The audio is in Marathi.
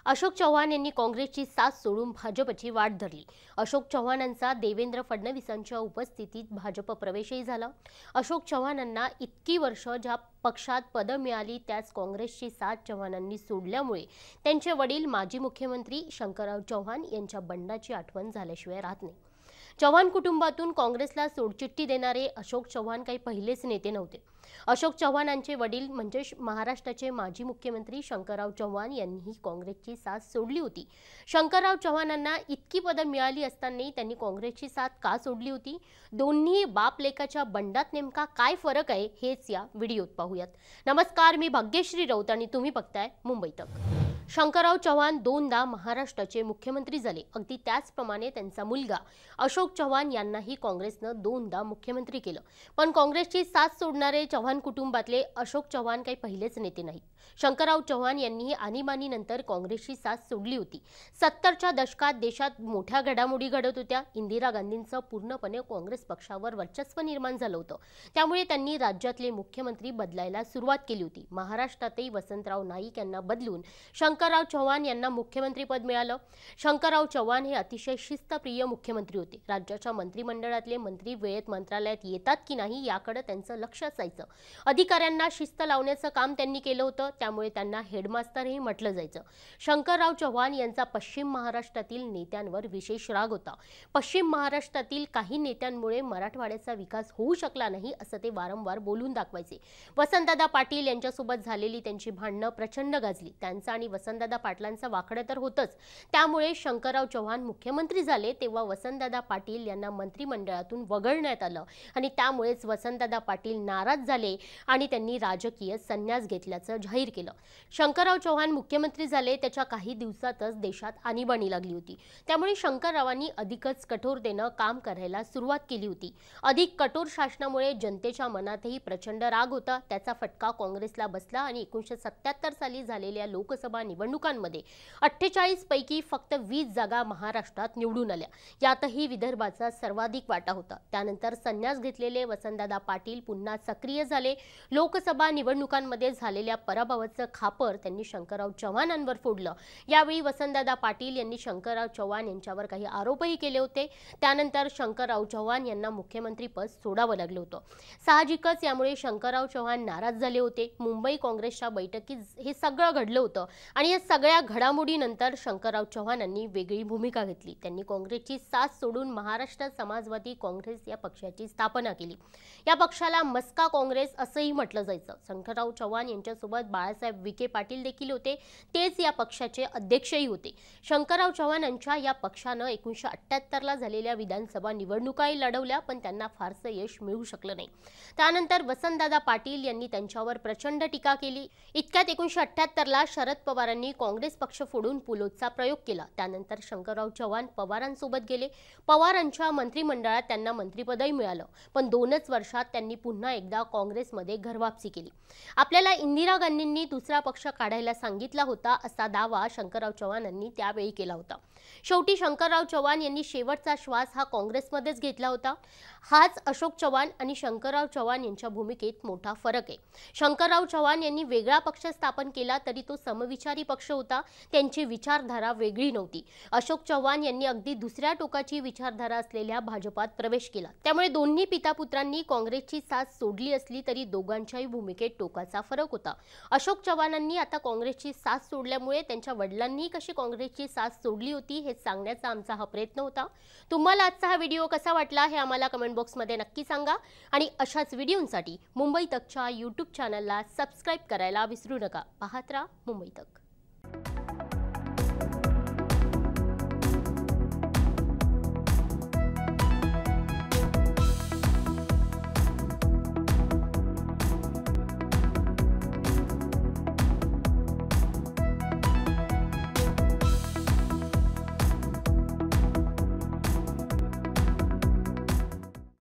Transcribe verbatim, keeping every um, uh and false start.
अशोक चव्हाण यांनी काँग्रेसची साथ सोडून भाजपची वाट धरली। अशोक चव्हाणांचा देवेंद्र फडणवीसांच्या उपस्थितीत भाजप प्रवेशही झाला। अशोक चव्हाणांना इतकी वर्ष ज्या पक्षात पद मिळाली त्याच काँग्रेसची साथ चव्हाणांनी सोडल्यामुळे त्यांचे वडील माजी मुख्यमंत्री शंकरराव चव्हाण यांच्या बंडाची आठवण झाल्याशिवाय राहत नाही। चव्हाण कुटुंबातून काँग्रेसला सोडचिठ्ठी देणारे अशोक चव्हाण काही पहिलेच नेते नव्हते। अशोक चव्हाणांचे वडील म्हणजे महाराष्ट्राचे माजी मुख्यमंत्री शंकरराव चव्हाण यांनीही काँग्रेसची साथ सोडली होती। शंकरराव चव्हाणांना इतकी पदं मिळाली असतानाही त्यांनी काँग्रेसची साथ का सोडली होती? दोन्ही बाप लेकाच्या बंडात नेमका काय फरक आहे हेच या व्हिडिओत पाहूयात। नमस्कार, मी भाग्यश्री राऊत आणि तुम्ही बघताय मुंबई तक। शंकरराव चव्हाण दोनदा महाराष्ट्राचे मुख्यमंत्री झाले। अगदी त्याचप्रमाणे त्यांचा मुलगा अशोक चव्हाण यांनाही काँग्रेसनं दोनदा मुख्यमंत्री केलं। पण काँग्रेसची साथ सोडणारे चव्हाण कुटुंबातले अशोक चव्हाण काही पहिलेच नेते नाहीत। शंकरराव चव्हाण यांनी आणीबाणीनंतर काँग्रेसची साथ सोडली होती। सत्तरच्या दशकात देशात मोठ्या घडामोडी घडत होत्या। इंदिरा गांधींचं पूर्णपणे काँग्रेस पक्षावर वर्चस्व निर्माण झालं होतं। त्यामुळे त्यांनी राज्यातले मुख्यमंत्री बदलायला सुरुवात केली होती। महाराष्ट्रातही वसंतराव नाईक यांना बदलून शंकरराव चव्हाण यांना मुख्यमंत्रीपद मिळालं। शंकरराव चव्हाण हे अतिशय शिस्तप्रिय मुख्यमंत्री होते। राज्याच्या मंत्रिमंडळातले मंत्री वेळेत मंत्रालयात येतात की नाही याकडे त्यांचं लक्ष असायचं। अधिकाऱ्यांना शिस्त लावण्याचं काम त्यांनी केलं होतं, त्यामुळे त्यांना हेडमास्टरही म्हटलं जायचं। शंकरराव चव्हाण यांचा पश्चिम महाराष्ट्रातील नेत्यांवर विशेष राग होता। पश्चिम महाराष्ट्रातील काही नेत्यांमुळे मराठवाड्याचा विकास होऊ शकला नाही असं ते वारंवार बोलून दाखवायचे। वसंतदादा पाटील यांच्यासोबत झालेली त्यांची भांडणं प्रचंड गाजली। त्यांचा आणि वसंतदादा पाटलांचा वाकडं तर होतच। त्यामुळे शंकरराव चव्हाण मुख्यमंत्री झाले तेव्हा वसंतदादा पाटील यांना मंत्रिमंडळातून वगळण्यात आलं आणि त्यामुळेच वसंतदादा पाटील नाराज झाले आणि त्यांनी राजकीय संन्यास घेतल्याचं जाहीर केलं। शंकरराव चव्हाण मुख्यमंत्री झाले त्याच्या काही दिवसातच देशात आणीबाणी लागली होती। त्यामुळे शंकररावांनी अधिकच कठोरतेनं काम करायला सुरुवात केली होती। अधिक कठोर शासनामुळे जनतेच्या मनातही प्रचंड राग होता। त्याचा फटका काँग्रेसला बसला आणि एकोणीसशे सत्त्याहत्तर साली झालेल्या लोकसभा निवडणुकांमध्ये अठ्ठेचाळीस पैकी फक्त वीस जागा महाराष्ट्रात निवडून आल्या। यातही विदर्भाचा सर्वाधिक वाटा होता। त्यानंतर संन्यास घेतलेले वसंतदादा पाटील पुन्हा सक्रिय झाले। लोकसभा निवडणुकांमध्ये झालेल्या पराभवाचं खापर त्यांनी शंकरराव चव्हाणांवर फोडलं। यावेळी वसंतदादा पाटील यांनी शंकरराव चव्हाण यांच्यावर काही आरोपही केले होते। त्यानंतर शंकरराव चव्हाण यांना मुख्यमंत्री पद सोडावं लागलं होतं। साहजिकच यामुळे शंकरराव चव्हाण नाराज झाले होते। मुंबई काँग्रेसच्या बैठकीत हे सगळं घडलं होतं आणि या सगळ्या घडामोडीनंतर शंकरराव चव्हाणांनी वेगळी भूमिका घेतली। त्यांनी काँग्रेसची साथ सोडून महाराष्ट्र समाजवादी काँग्रेस या पक्षाची स्थापना केली। या पक्षाला मस्का काँग्रेस असंही म्हटलं जायचं। शंकरराव चव्हाण यांच्यासोबत बाळासाहेब विखे पाटील देखील होते, तेच या पक्षाचे अध्यक्षही होते। शंकरराव चव्हाण यांच्या या पक्षानं एकोणीसशे अठ्ठ्याहत्तर ला झालेल्या विधानसभा निवडणुकाही लढवल्या, पण त्यांना फारसं यश मिळू शकलं नाही। त्यानंतर वसंतदादा पाटील यांनी त्यांच्यावर प्रचंड टीका केली। इतक्यात एकोणीसशे अठ्ठ्याहत्तर ला शरद पवारांनी काँग्रेस पक्ष फोडून पुलोदचा प्रयोग केला। त्यानंतर शंकरराव चव्हाण पवारांसोबत गेले। पवारांच्या मंत्रिमंडळात त्यांना मंत्रिपदही मिळालं, पण दोनच वर्षात त्यांनी पुन्हा एकदा काँग्रेसमध्ये घरवापसी केली। आपल्याला इंदिरा गांधींनी दुसरा पक्ष काढायला सांगितला होता असा दावा शंकरराव चव्हाणांनी त्यावेळी केला होता। शेवटी शंकरराव चव्हाण यांनी शेवटचा श्वास हा काँग्रेसमध्येच घेतला होता। हाच अशोक चव्हाण आणि शंकरराव चव्हाण यांच्या भूमिकेत मोठा फरक आहे। शंकरराव चव्हाण यांनी वेगळा पक्ष स्थापन केला तरी तो समविचारी पक्ष होता, त्यांची विचारधारा वेगळी नव्हती। अशोक चव्हाण यांनी अगदी दुसऱ्या टोकाची विचारधारा असलेल्या भाजपात प्रवेश केला। त्यामुळे दोन्ही पितापुत्रांनी काँग्रेसची साथ सोडली असली तरी दोघांच्याही भूमिकेत टोकाचा फरक होता। अशोक चव्हाणांनी आता काँग्रेसची साथ सोडल्यामुळे त्यांच्या वडिलांनी कशी काँग्रेसची साथ सोडली होती हे सांगण्याचा आमचा हा प्रयत्न होता। तुम्हाला आजचा हा व्हिडिओ कसा वाटला हे आम्हाला कमेंट बॉक्समध्ये नक्की सांगा आणि अशाच व्हिडिओंसाठी मुंबई तकच्या यूट्यूब चॅनलला सबस्क्राईब करायला विसरू नका। पाहत राहा मुंबई तक।